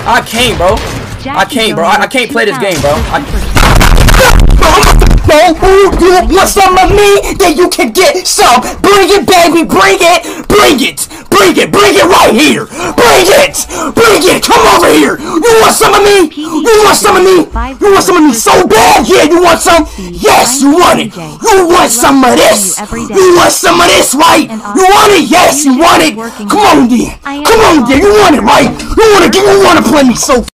I can't, bro. I can't, bro. I can't play this game, bro. You want some of me? Then you can get some. Bring it, baby. Bring it. Bring it. Bring it. Bring it right here. Bring it. Bring it. Come over here. You want some of me? You want some of me? You want some of me so bad? Yeah, you want some? Yes, you want it. You want some of this? You want some of this, right? You want it? Yes, you want it. Come on, then. Come on, then. You want it, right? You want to play me so